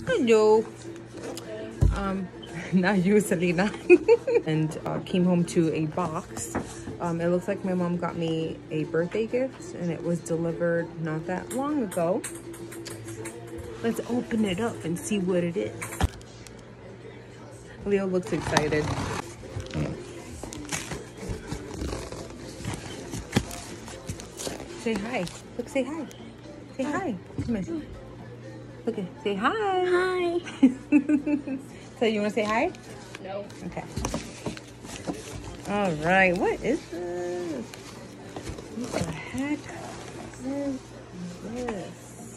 Hello. Not you, Selena. And came home to a box. It looks like my mom got me a birthday gift and it was delivered not that long ago. Let's open it up and see what it is. Leo looks excited. Say hi. Look, say hi. Say hi. Come here. Look at, say hi. Hi. So you want to say hi? No. Okay. All right. What is this? What the heck is this?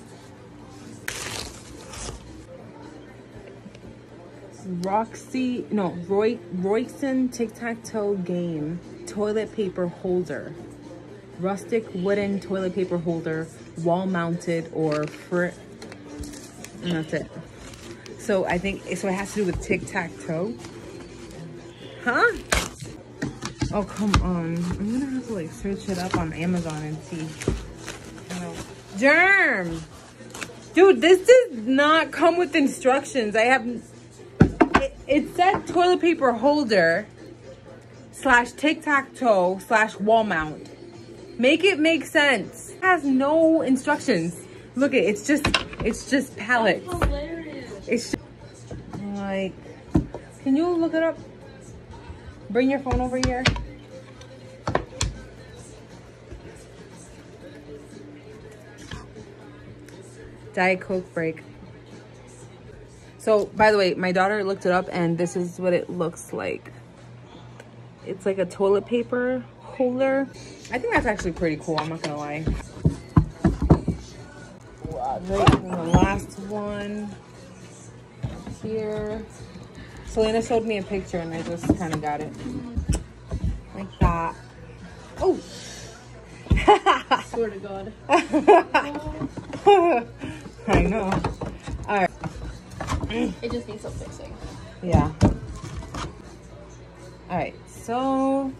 Royson tic-tac-toe game toilet paper holder. Rustic wooden toilet paper holder, wall mounted or and that's it. So I think, so it has to do with tic-tac-toe. Huh? Oh, come on. I'm gonna have to like search it up on Amazon and see. Germ! Dude, this does not come with instructions. It said toilet paper holder / tic-tac-toe / wall mount. Make it make sense. It has no instructions. Look at it's just pallets. That's hilarious. It's just, like, can you look it up? Bring your phone over here. Diet Coke break. So, by the way, my daughter looked it up and this is what it looks like. It's like a toilet paper holder. I think that's actually pretty cool, I'm not gonna lie. Wow, right, and the last one here. Selena showed me a picture and I just kind of got it. Like that. Oh! Swear to God. I know. Alright. It just needs some fixing. Yeah. Alright, so...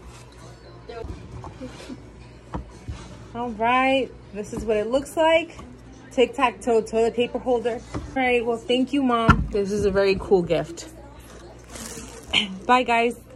Alright, this is what it looks like. Tic-tac-toe toilet paper holder. Alright, well, thank you, Mom. This is a very cool gift. Bye, guys.